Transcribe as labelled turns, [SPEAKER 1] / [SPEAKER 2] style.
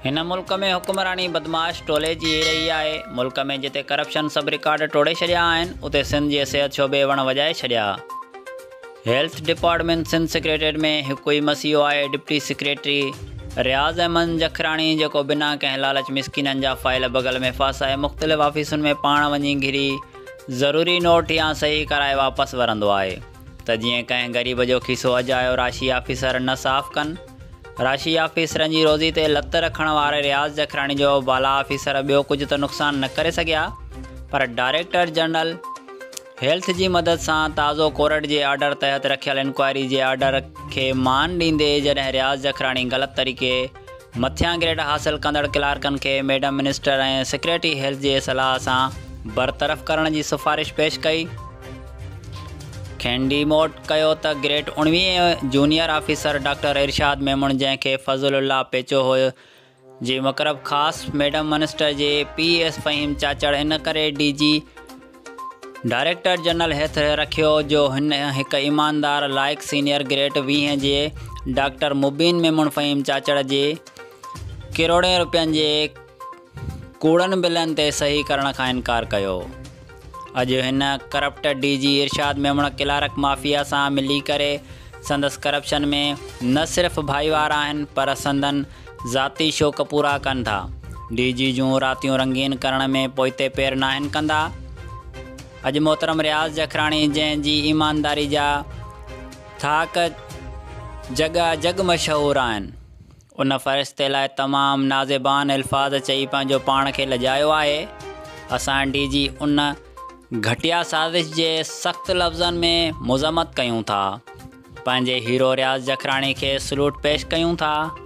[SPEAKER 1] हिन मुल्क में हुक्मरानी बदमाश टोले जी रही आहे। मुल्क में जिते करप्शन सब रिकॉर्ड तोड़े छॾिया आहिनि, उते सिंध जे सिहत शोबे वण वॼाए छॾिया। हेल्थ डिपार्टमेंट सिंध सेक्रेटरीट में हिकु ई मसीहो आहे, डिप्टी सेक्रेटरी रियाज़ अहमद जखराणी, जेको बिना कंहिं लालच मिसकिननि जा फ़ाइल बगल में फासाए मुख़्तलिफ़ ऑफिसुनि में पाण वञी घिरी ज़रूरी नोट या सही कराए वापसि वरंदो आहे त जीअं कंहिं ग़रीब जो खीसो अॼु आयो राशि ऑफिसर न साफ़ कनि। राशि ऑफिसरनि जी रोज़ी ते लत रखण वारे रियाज़ जखराणी जो बाला ऑफिसर ॿियो कुझु त नुक़सानु न करे सघिया, पर डायरेक्टर जनरल हेल्थ जी मदद सां ताज़ो कोर्ट जे ऑर्डर तहत रखियल इंक्वायरी जे ऑर्डर खे मान ॾींदे जॾहिं रियाज़ जखराणी ग़लति तरीक़े मथियां ग्रेड हासिल कंदड़ क्लार्कनि खे मैडम मिनिस्टर ऐं सेक्रेटरी हेल्थ जे सलाह सां बरतरफ़ करण जी सिफ़ारिश पेश कई। खेनि डिमोट कयो त grade 19 junior officer doctor Irshad Memon, जंहिंखे फज़लुल्लाह पेचो हुयो जी मक़रब ख़ासि मैडम मिनिस्टर जे PS फ़हीम चाचड़ इन करे DG डायरेक्टर जनरल हेठि रखियो जो हिन हिकु ईमानदार लाइक सीनियर ग्रेड 20 जे डॉक्टर मुबीन मेमून फ़हीम चाचड़ जे करोड़े रुपयनि जे कूड़नि बिलनि ते सही करण खां इनकार कयो। अॼु हिन corrupt DG Irshad Memon clerk mafia सां मिली करे संदसि करप्शन में न सिर्फ़ु भाईवार आहिनि, पर संदन ज़ाती शौक़ पूरा कनि था। DG जूं रातियूं रंगीन करण में पोइते पेर नाहिनि कंदा। अॼु मोहतरम रियाज़ जखराणी, जंहिंजी ईमानदारी जा थाक जग मशहूरु आहिनि, उन फ़रिश्ते लाइ तमामु नाज़िबान अल्फाज़ चई पंहिंजो पाण खे लॼायो आहे। असां DG उन घटिया साज़िश जे सख़्तु लफ़्ज़नि में मुज़म्मत कयूं था, पंहिंजे हीरो रियाज़ जखराणी खे सलूट पेश कयूं था।